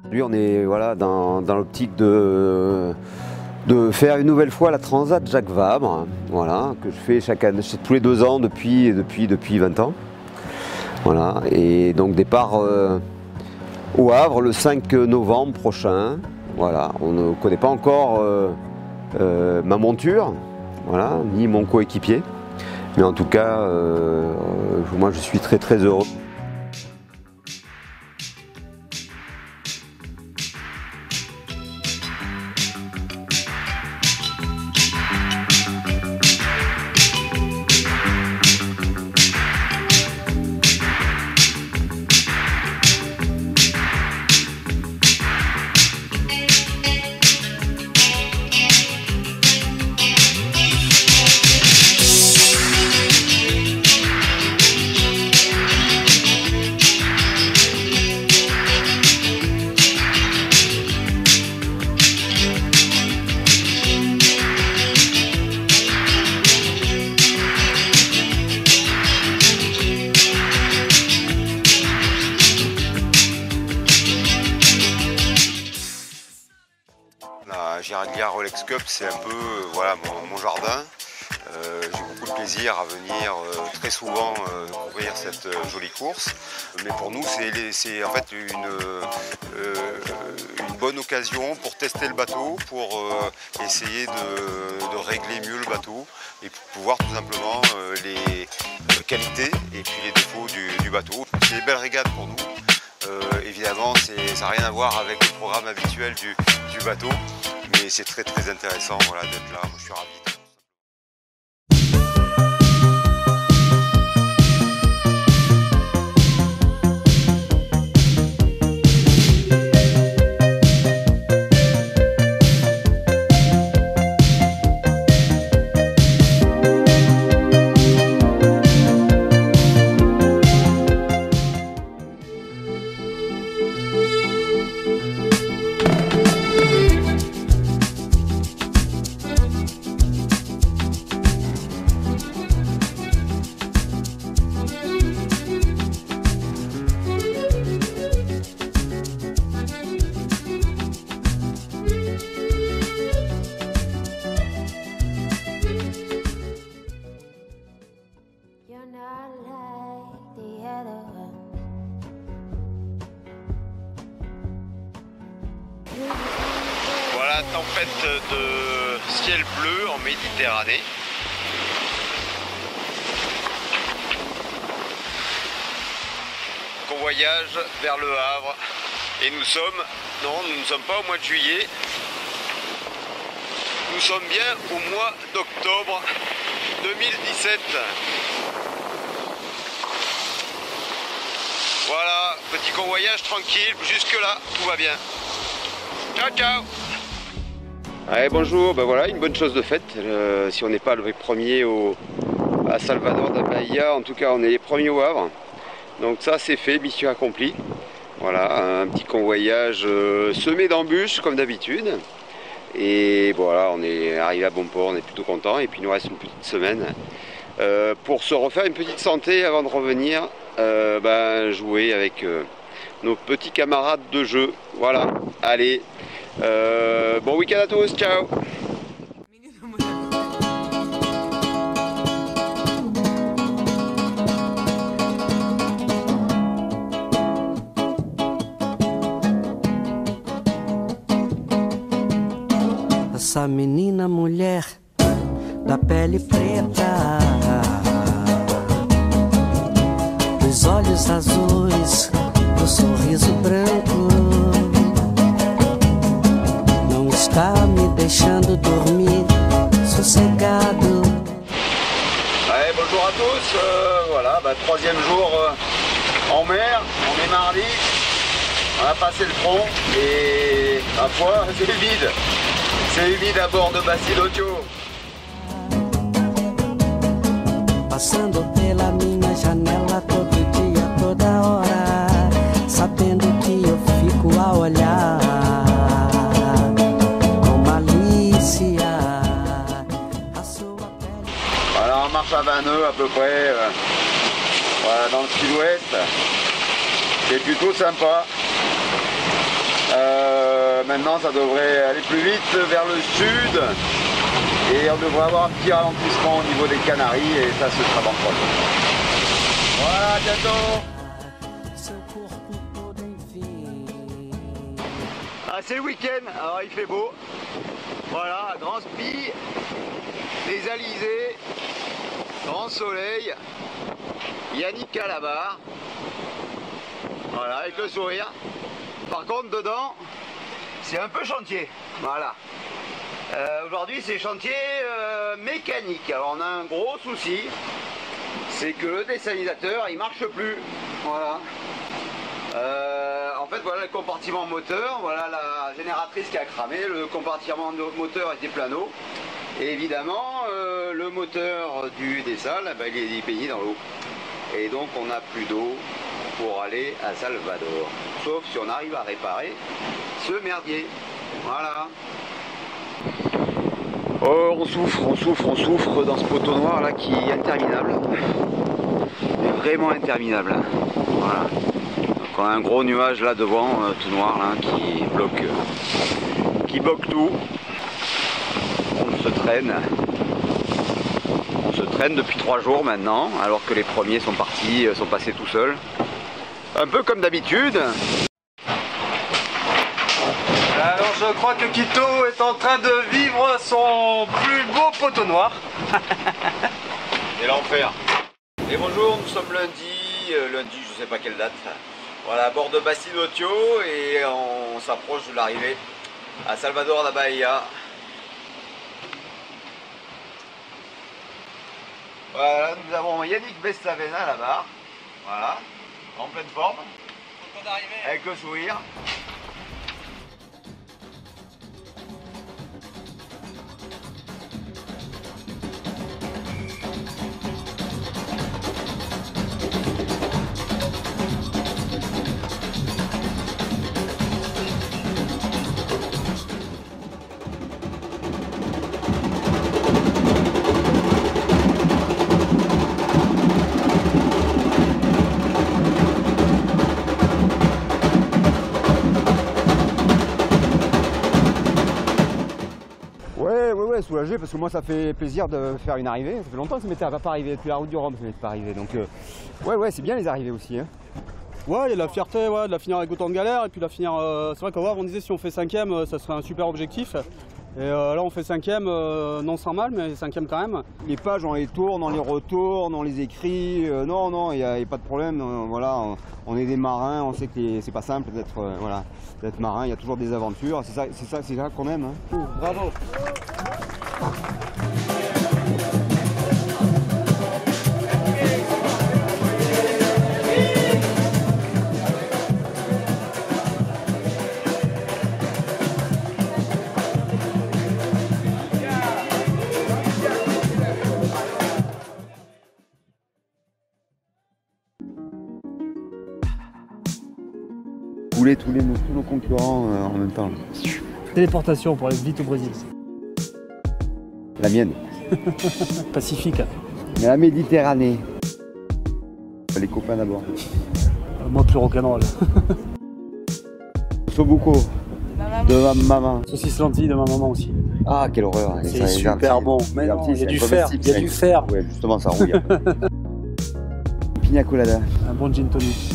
Lui, on est voilà, dans l'optique de faire une nouvelle fois la Transat Jacques Vabre, voilà, que je fais chaque année, tous les 2 ans depuis 20 ans. Voilà, et donc départ au Havre le 5 novembre prochain. Voilà, on ne connaît pas encore ma monture, voilà, ni mon coéquipier. Mais en tout cas, moi je suis très heureux. La Girardia Rolex Cup, c'est un peu voilà, mon jardin. J'ai beaucoup de plaisir à venir très souvent couvrir cette jolie course. Mais pour nous, c'est en fait une bonne occasion pour tester le bateau, pour essayer de régler mieux le bateau et pour pouvoir tout simplement les qualités et puis les défauts du bateau. C'est des belles régates pour nous. Évidemment, ça n'a rien à voir avec le programme habituel du bateau, mais c'est très intéressant voilà, d'être là. Moi, je suis ravi. Voilà, tempête de ciel bleu en Méditerranée. Convoyage vers le Havre. Et nous ne sommes pas au mois de juillet. Nous sommes bien au mois d'octobre 2017. Voilà, petit convoyage tranquille, jusque là, tout va bien. Ciao, ciao. Allez, bonjour, ben voilà, une bonne chose de faite. Si on n'est pas le premier à Salvador da Bahia, en tout cas on est les premiers au Havre. Donc ça c'est fait, mission accomplie. Voilà, un petit convoyage semé d'embûches comme d'habitude. Et voilà, on est arrivé à bon port, on est plutôt content. Et puis il nous reste une petite semaine pour se refaire une petite santé avant de revenir jouer avec nos petits camarades de jeu. Voilà, allez, bon week-end à tous, ciao. Essa menina mulher da pele preta, dos olhos azuis, do sorriso branco, não está me deixando dormir sossegado. Allez, bonjour à tous, voilà, troisième jour en mer, on est mardi, on a passé le front et ma foi c'est vide. C'est humide à bord de Bacilotio. Passando pela minha janela todo dia, toda hora, sabendo que eu fico a olhar com malícia a sua pele. Voilà, on marche à 20 nœuds à peu près, voilà, dans le sud-ouest. C'est plutôt sympa. Maintenant ça devrait aller plus vite vers le sud et on devrait avoir un petit ralentissement au niveau des Canaries et ça ce sera dans 3 jours. Voilà, à bientôt. Ah, c'est le week-end, alors il fait beau. Voilà, grand spi, les alizés, grand soleil, Yannick à la barre. Voilà, avec le sourire. Par contre, dedans, c'est un peu chantier. Voilà. Aujourd'hui, c'est chantier mécanique. Alors, on a un gros souci, c'est que le dessalinisateur, il marche plus. Voilà. En fait, voilà le compartiment moteur. Voilà la génératrice qui a cramé. Le compartiment moteur était plein d'eau. Et évidemment, le moteur du dessal, il est baigné dans l'eau. Et donc, on n'a plus d'eau pour aller à Salvador, sauf si on arrive à réparer ce merdier. Voilà. Oh, on souffre dans ce poteau noir là qui est interminable. Il est vraiment interminable. Voilà. Donc on a un gros nuage là devant, tout noir là, qui bloque tout. On se traîne depuis 3 jours maintenant, alors que les premiers sont partis, sont passés tout seuls. Un peu comme d'habitude. Alors je crois que Quito est en train de vivre son plus beau poteau noir. Et l'enfer. Et bonjour, nous sommes lundi, je sais pas quelle date. Voilà, à bord de Basilotio et on s'approche de l'arrivée à Salvador da Bahia. Voilà, nous avons Yannick Bestavena là-bas. Voilà. En pleine forme, avec le sourire. Ouais, soulagé parce que moi ça fait plaisir de faire une arrivée. Ça fait longtemps que ça m'était pas arrivé, depuis la route du Rhum ça m'était pas arrivé. Donc ouais, c'est bien les arrivées aussi. Hein. Ouais, il y a de la fierté de la finir avec autant de galères et puis de la finir. C'est vrai qu'avant on disait si on fait 5e, ça serait un super objectif. Et là on fait 5e, non sans mal, mais 5e quand même. Les pages on les tourne, on les retourne, on les écrit. Non, il n'y a pas de problème. Voilà, on est des marins, on sait que c'est pas simple d'être marin. Il y a toujours des aventures. C'est ça qu'on aime. Hein. Bravo. Couler tous nos concurrents en même temps. Téléportation pour aller vite au Brésil. La mienne. Pacifique. Mais la Méditerranée. Les copains d'abord. Moi plus rock'n'roll. Sobuco. De ma maman. Saucisse lentille de ma maman aussi. Ah quelle horreur. C'est super bon. Mais non, il y a du fer. Il y a du fer. Ouais justement ça rouille. Pina colada. Un bon gin tonic.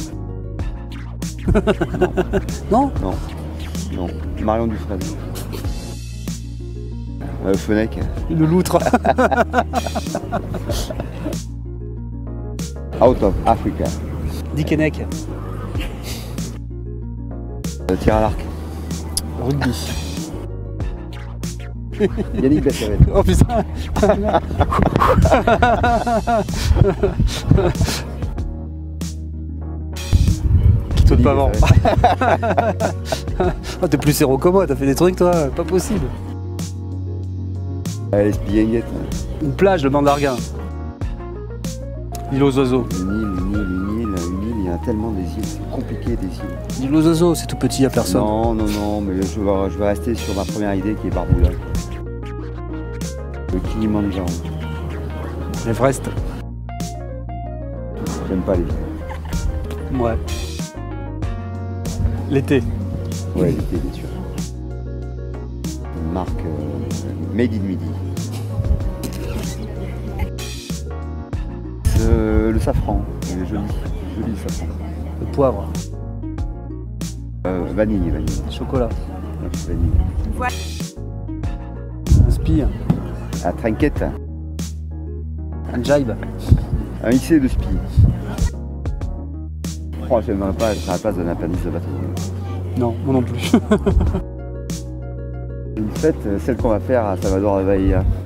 Non. Non. Marion Dufresne. Fenech. Le loutre. Out of Africa. Dickeneck. Tir à l'arc. Rugby. Yannick Besserel. Oh putain. Quito de Pavant. Oh, t'es plus séro que moi, t'as fait des trucs toi, pas possible. Les Spillenguettes. Une plage, le banc d'Arguin. L'île aux oiseaux. Une île, il y a tellement des îles, c'est compliqué des îles. L'île aux oiseaux, c'est tout petit, y a personne. Non, mais je vais rester sur ma première idée qui est Barbuda. Le Kilimanjaro. L'Everest. J'aime pas les îles. Ouais. L'été. Ouais, l'été, bien sûr. Une marque Made in Midi. Le safran, il est joli, joli safran. Le poivre. Vanille. Chocolat. Vanille. Un spi. La trinquette. Un jibe. Un XC de spi. Oh, je n'aimerais pas être à la place d'un appendice de bateau. Non, moi non plus. Une fête, celle qu'on va faire à Salvador de Bahia.